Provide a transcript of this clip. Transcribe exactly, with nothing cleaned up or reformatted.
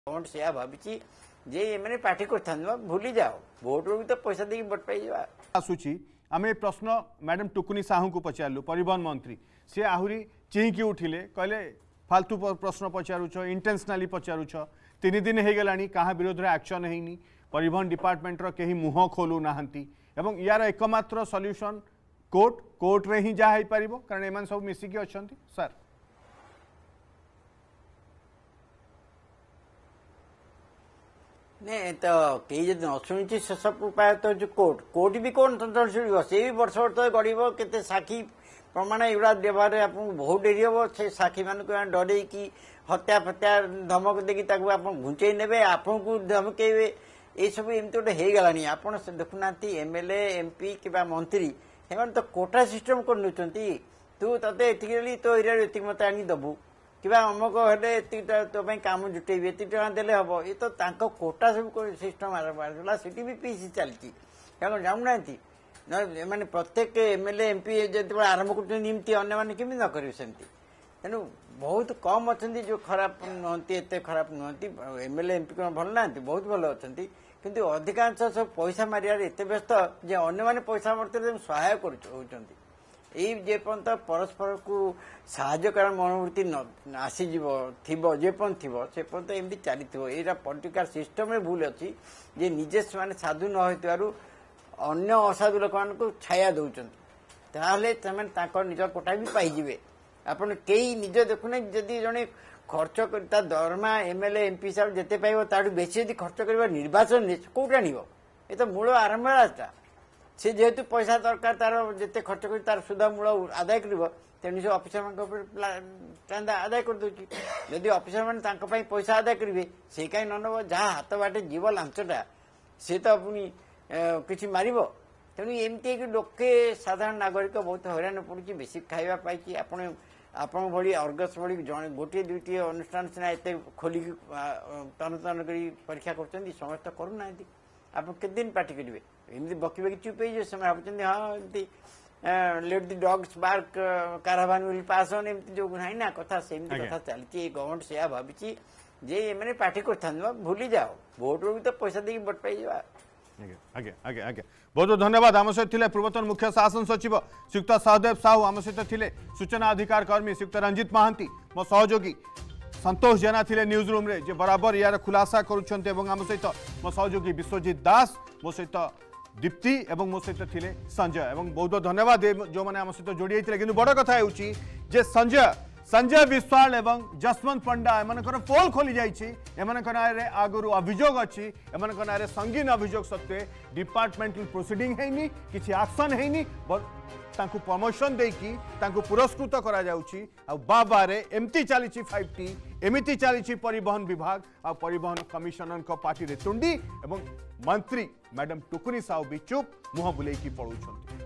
Government से भावी जे मैंने पार्टी कर भूली जाओ भोट रू भी तो पैसा देकी भोट पाई आसूची आम ए प्रश्न मैडम टुकुनी साहू को पचारू परिवहन मंत्री सी आहरी चिंकी उठिले कहले फालतू प्रश्न पचारुच इंटेंशनाली पचारुच तीन दिन हो गला क्या विरोध में एक्शन है परिवहन डिपार्टमेंट रो कहीं मुह खोलू नाहंती एवं यार एकमात्र सॉल्यूशन कोर्ट कोर्ट रे ही जहाँ पार कारण एम सब मिसिकी अच्छा सर नहीं तो कई जब न शुणी से सब उपाय तो जो कोर्ट कोर्ट भी कौन तंत्र शुण से भी वर्ष वर्ष गड़ब के साक्षी प्रमाण एगुड़ा देवार आपको बहुत डेरी हम से साक्षी मान डर की हत्या फत्या धमक देकी घुंचई ने आपन को धमकेबे ये सब एमती गोटे हो गलानी आप देखुना एमएलए एमपी कि मंत्री से तो कोटा सिस्टम कर तू ते तो एरिया ये मत आनी दबू कि अमुक हेल्ले तो काम जुटेबी एत टाँह देले हम ये तो तांको कोटा सब सिस्टम आरला सीटी भी पीसी चलती जाऊना माने प्रत्येक एमएलए एमपी जो आरंभ करमती अन्य केमी न करेंगे सेमती तेणु बहुत कम अच्छा जो खराब नुहति एत खराब नुहति एमएलए एमपी कौन भल ना बहुत भल अच्छा किंतु अधिकांश सब पैसा मारियार एत व्यस्त जे अन्य माने पैसा मारते सहायक होती ये पर्यंत परस्पर को साहाय्यकार मनोवृत्ति आसीज जेपन थी से पर्यंत एमती चली यहाँ पॉलिटिकल सिस्टम में भूल अच्छी जे निजे से साधु न हो अन्य असाधु लोक मान छाया दौरान ताहले निज कोटा भी पाइबे आपड़ कई निज देखुना जदि जड़े खर्च कर दरमा एमएलए एमपी हिसाब जिते पाइब ताठू बेसी यदि खर्च कर निर्वाचन कौट आण ये तो मूल आरंभ रास्ता से जेहेतु पैसा दरकार तार जिते खर्च कर तार सुधा मूल आदाय कर तेणु से अफिसर मान आदाय कर दूसरी जदि अफिसर मैंने पैसा आदाय करेंगे से कहीं न नब जहाँ हाथ बाटे जीव लांचटा सी तो पुणी किसी मार तेणु एमती लोके साधारण नागरिक बहुत हैरान पड़ी बेसी खाइबा पाई आपण आपण भली अर्गस भली जड़े गोटे दुईटी अनुष्ठान सीना एत खोलिक तन तन कर परीक्षा कर समस्त करूना आप केते दिन पार्टी करेंगे एमती बकी बकी चुप हो समय भावुँ हाँ एमती let the dogs bark caravan will pass on एमती जो ना ना कथा सेमती कथा चलती गवर्नमेंट से भावी जे मैंने पार्टी कर भूली जाओ भोट रू भी तो पैसा देकी भोट पाई आगे आगे आगे बहुत बहुत धन्यवाद आम सहित थे पूर्वतन मुख्य शासन सचिव श्रीयुक्त सहदेव साहू आम सहित थे सूचना अधिकार कर्मी श्रीयुक्त रंजित महांती मो सहयोगी संतोष जेना थे न्यूज रूम रे जे बराबर यार खुलासा करुछन्ते एवं आम सहित मो सहयोगी विश्वजीत दास मो सहित दीप्ति एवं मो सहित थे संजय एवं बहुत बहुत धन्यवाद जो मैंने आम सहित जोड़ी होते कि बड़ कथा होची जे संजय संजय विश्वाल एवं जसवंत पंडा एमनकर पोल खोली जाइए आगुरी अभियोग अच्छी एम संगीन अभियोग सत्वे डिपार्टमेंटल प्रोसीडिंग है किसी एक्शन है प्रमोशन देकी पुरस्कृत करा जाउची आ बाबारे एमती चली फाइव टी एमती चली परिवहन विभाग आ परिवहन कमिशनर पार्टी रे तुंडी एवं मंत्री मैडम टुकुनी साहू भी चुप मुह बुलेकी पड़ुछंती।